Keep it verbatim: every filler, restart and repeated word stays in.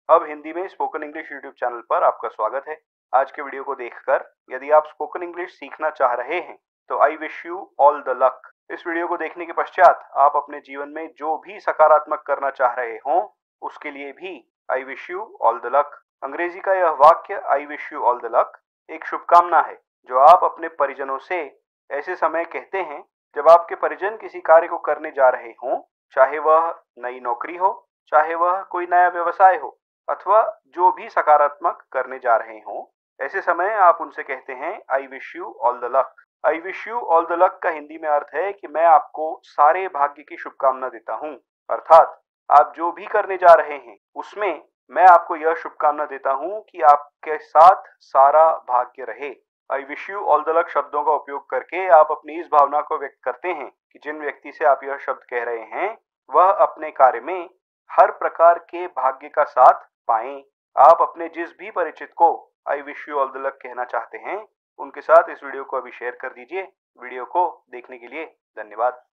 अब हिंदी में spoken English YouTube channel पर आपका स्वागत है। आज के वीडियो को देखकर यदि आप स्पोकन इंग्लिश सीखना चाह रहे हैं तो I wish you all the luck. इस वीडियो को देखने के पश्चात आप अपने जीवन में जो भी सकारात्मक करना चाह रहे हों उसके लिए भी I wish you all the luck. Angrezi का यह वाक्य I wish you all the luck एक शुभकामना है जो आप अपने परिजनों से ऐसे समय कहते हैं जब आपके परिजन किसी कार्य को करने जा रहे हों, चाहे वह नई नौकरी हो, चाहे वह कोई नया व्यवसाय हो अथवा जो भी सकारात्मक करने जा रहे हों। ऐसे समय आप उनसे कहते हैं I wish you all the luck. I wish you all the luck का हिंदी में अर्थ है कि मैं आपको सारे भाग्य की शुभकामना देता हूँ। अर्थात आप जो भी करने जा रहे हैं उसमें मैं आपको यह शुभकामना देता हूँ कि आपके साथ सारा भाग्य रहे। I wish you all the luck शब्दों का उपयोग करके आप अपनी इस भावना को व्यक्त करते हैं कि जिन व्यक्ति से आप यह शब्द कह रहे हैं वह अपने कार्य में हर प्रकार के भाग्य का साथ पाएं। आप अपने जिस भी परिचित को I wish you all the luck कहना चाहते हैं उनके साथ इस वीडियो को अभी शेयर कर दीजिए। वीडियो को देखने के लिए धन्यवाद।